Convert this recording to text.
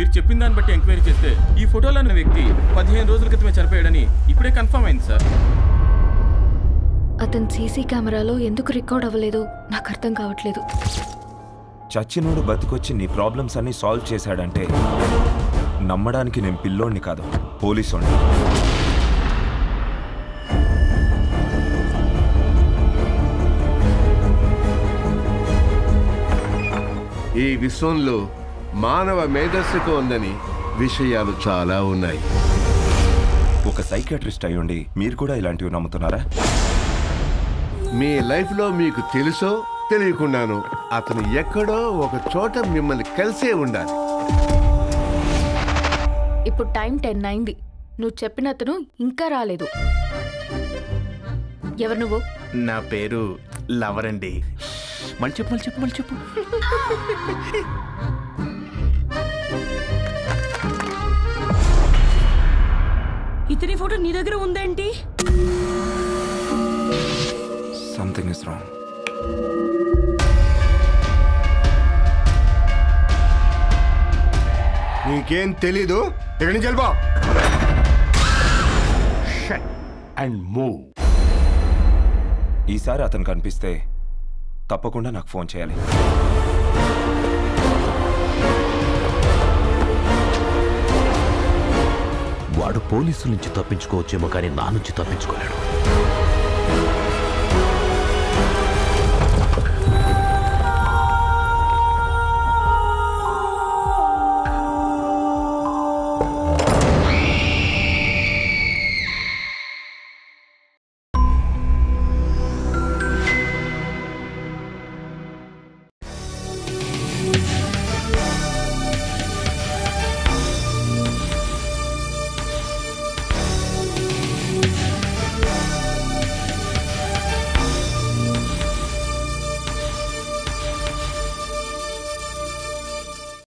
మీరు చెప్పిన దాన్ని బట్టి ఎంక్వైరీ చేస్తే ఈ ఫోటోలో ఉన్న వ్యక్తి 15 రోజుల క్రితమే చనిపోయాడని ఇప్పుడే కన్ఫర్మ్ అయింది సార్. అతను సీసీ కెమెరాలో ఎందుకు రికార్డ్ అవ్వలేదు నాకు అర్థం కావట్లేదు. చచ్చినోడు బతికొచ్చి నీ ప్రాబ్లమ్స్ అన్ని సాల్వ్ చేశాడంటే నమ్మడానికి నేను పిల్లోడిని కాదు, పోలీసోడిని. ఈ విశ్వంలో మానవ మేధస్సుకు ఉందని విషయాలు చాలా ఉన్నాయి. ఒక సైకియాట్రిస్ట్ అయ్యుండి మీరు కూడా ఇలాంటివి నమ్ముతున్నారా? మీ లైఫ్లో మీకు తెలుసో తెలియకుండాను అతను ఎక్కడో ఒక చోట మిమ్మల్ని కలిసే ఉండాలి. ఇప్పుడు టైం 10 అయింది. నువ్వు చెప్పిన అతను ఇంకా రాలేదు. ఎవరు నువ్వు? నా పేరు లవర్ అండి. మళ్ళీ చెప్పు. ఇతని ఫోటో నీ దగ్గర ఉందేంటి? Something is wrong. నీకేం తెలీదు, ఇక్కడి నుంచి వెళ్ళిపో. And move. ఈసారి అతను కనిపిస్తే తప్పకుండా నాకు ఫోన్ చేయాలి. వాడు పోలీసుల నుంచి తప్పించుకోవచ్చేమో కానీ నా నుంచి తప్పించుకోలేడు.